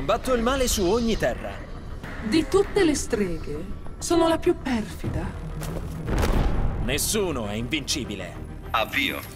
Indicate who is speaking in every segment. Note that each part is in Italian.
Speaker 1: Combatto il male su ogni terra.
Speaker 2: Di tutte le streghe, sono la più perfida.
Speaker 1: Nessuno è invincibile.
Speaker 3: Avvio.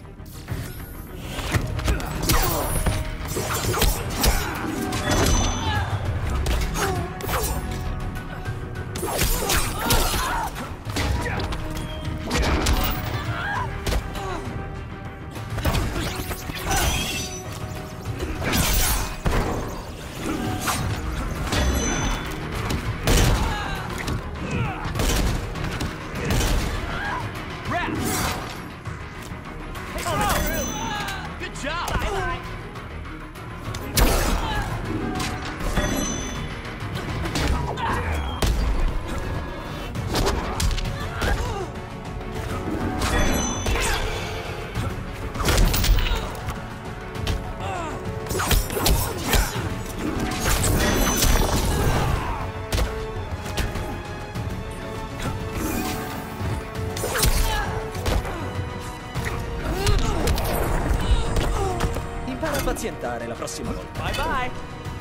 Speaker 1: Pazientare la prossima volta.
Speaker 4: Bye bye!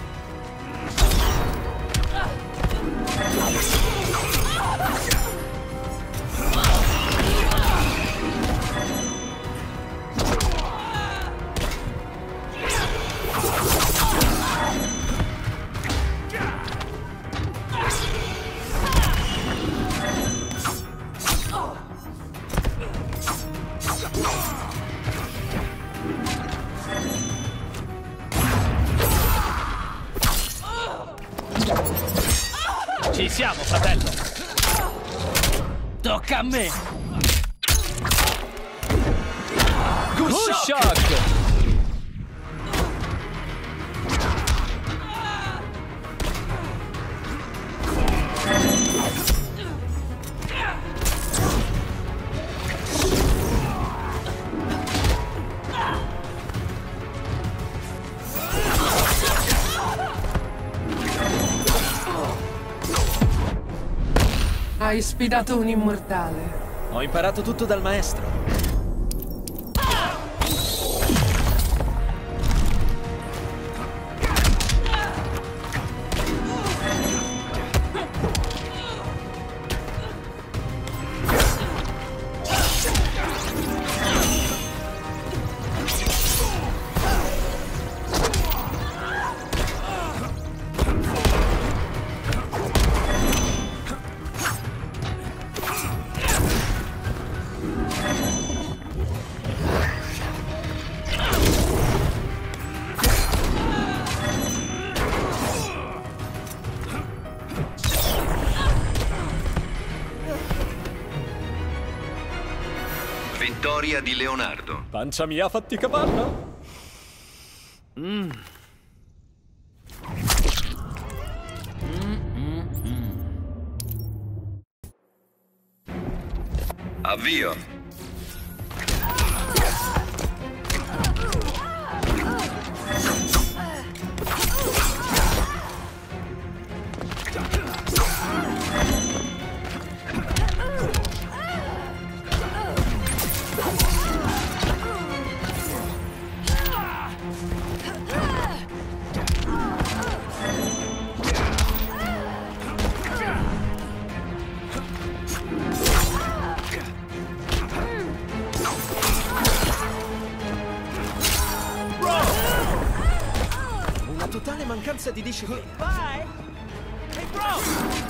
Speaker 5: Ci siamo, fratello! Tocca a me! Good shock!
Speaker 2: Hai sfidato un immortale.
Speaker 1: Ho imparato tutto dal maestro.
Speaker 3: Vittoria di Leonardo.
Speaker 1: Pancia mia, fatti cavallo.
Speaker 3: Avvio.
Speaker 1: Totale mancanza di disciplina.
Speaker 4: Bye! Hey, bro!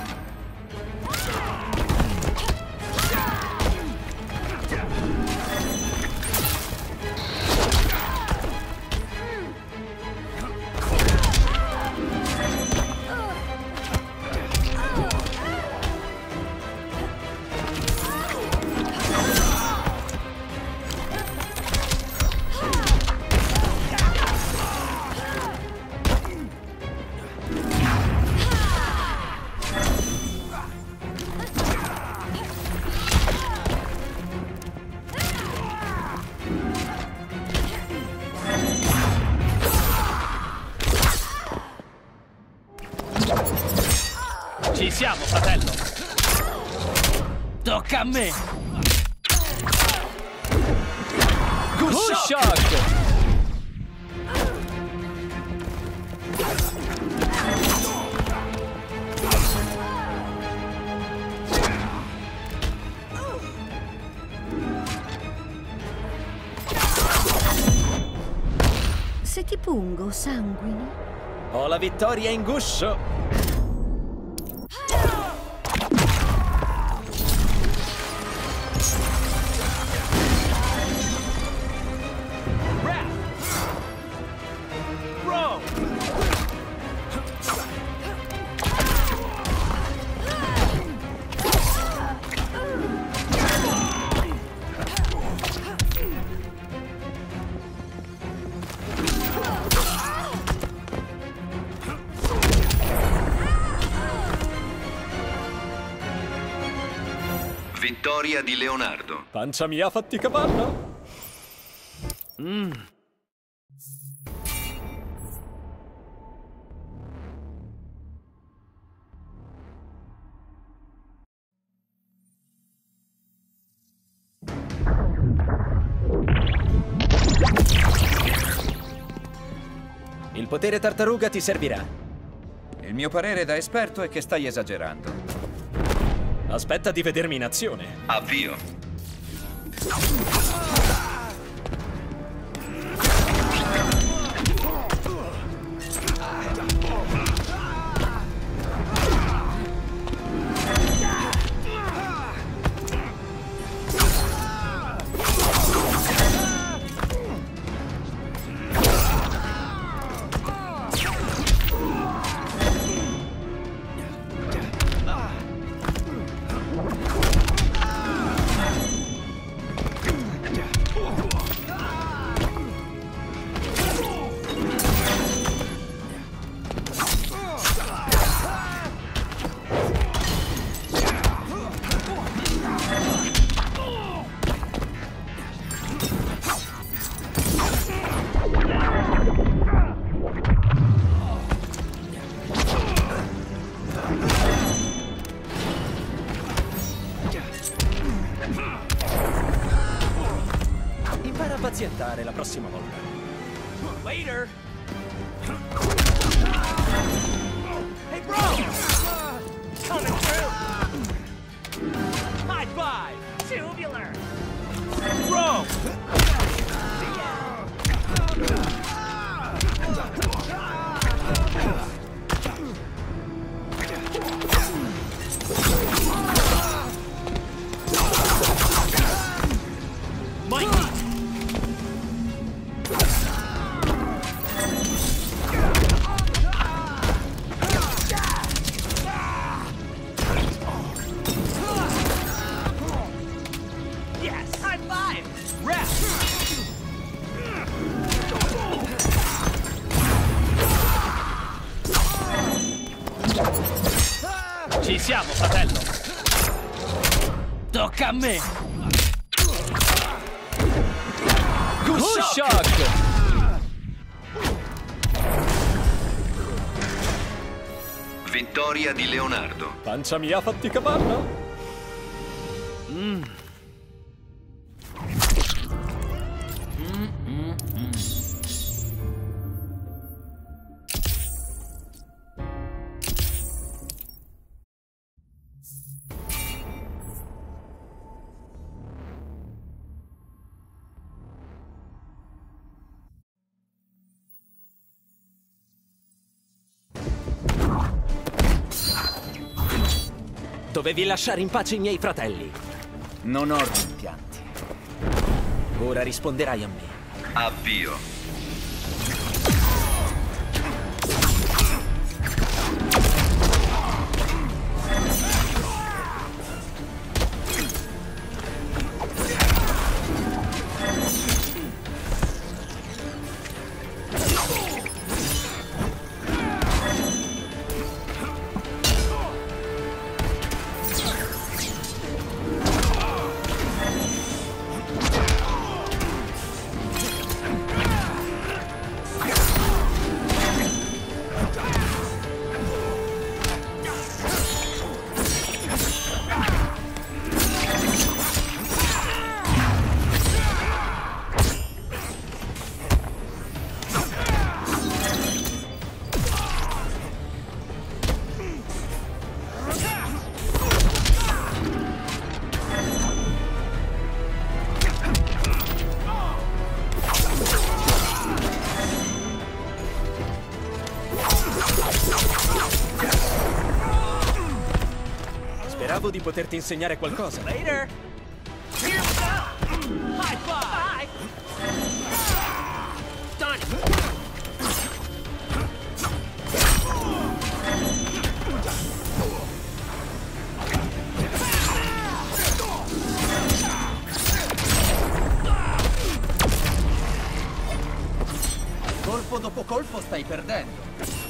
Speaker 5: Ci siamo, fratello! Tocca a me! Good shock!
Speaker 6: ti pungo, sanguine?
Speaker 1: Ho la vittoria in guscio!
Speaker 3: Vittoria di Leonardo.
Speaker 1: Pancia mia, fatti capanna! Il potere tartaruga ti servirà.
Speaker 7: Il mio parere da esperto è che stai esagerando.
Speaker 1: Aspetta di vedermi in azione.
Speaker 3: Avvio.
Speaker 1: Impara a pazientare la prossima volta.
Speaker 4: Later. Hey, bro! Coming through. High five. Tubular. Bro!
Speaker 5: Ci siamo, fratello! Tocca a me! Good shock!
Speaker 3: Vittoria di Leonardo.
Speaker 1: Pancia mia, fatti capanna! Dovevi lasciare in pace i miei fratelli.
Speaker 7: Non ho rimpianti.
Speaker 1: Ora risponderai a me.
Speaker 3: Avvio.
Speaker 1: Speravo di poterti insegnare qualcosa.
Speaker 4: Later. Here we go. High five. Done.
Speaker 7: Colpo dopo colpo stai perdendo.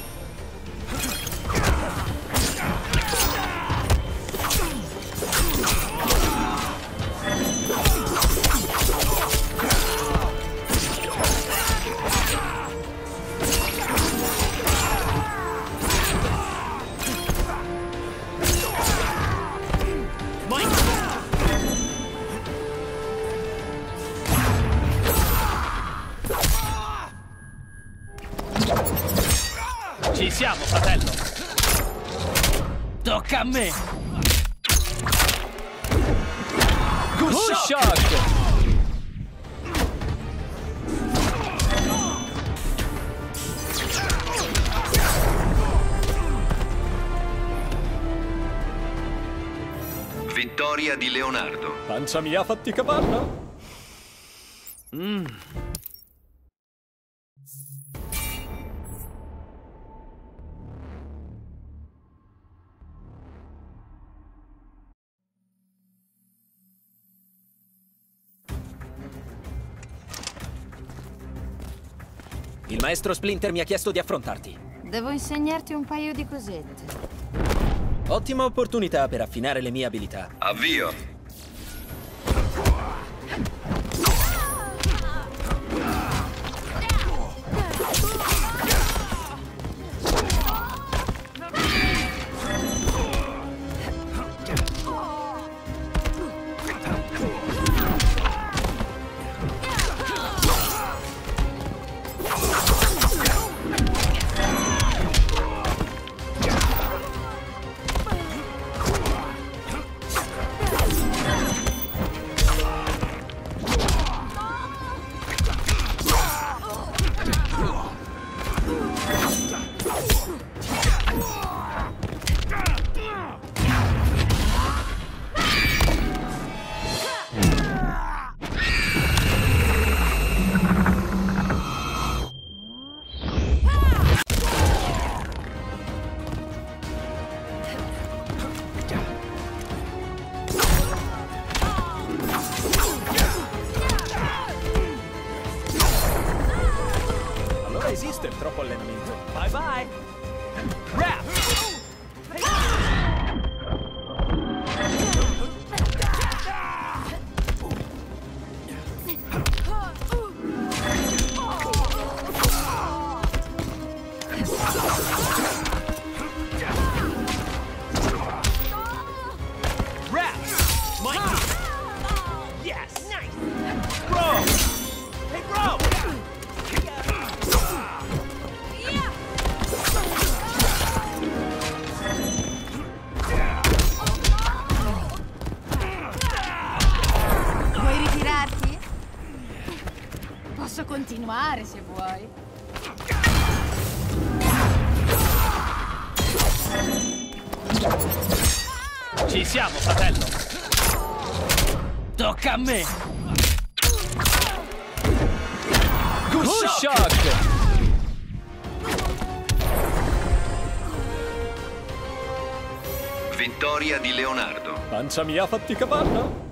Speaker 5: Ci siamo, fratello! Tocca a me! Good shot!
Speaker 3: Vittoria di Leonardo.
Speaker 1: Pancia mia, fatti capanna! Il maestro Splinter mi ha chiesto di affrontarti.
Speaker 6: Devo insegnarti un paio di cosette.
Speaker 1: Ottima opportunità per affinare le mie abilità.
Speaker 3: Avvio.
Speaker 1: Esiste il troppo allenamento.
Speaker 4: Bye bye. Wrap. Wrap. Mikey. Yes. Nice. Bro. Hey, bro.
Speaker 6: Vuoi ritirarti? Posso continuare se vuoi.
Speaker 5: Ci siamo, fratello! Tocca a me! Good shot!
Speaker 3: Vittoria di Leonardo.
Speaker 1: Pancia mia, fatti capanna!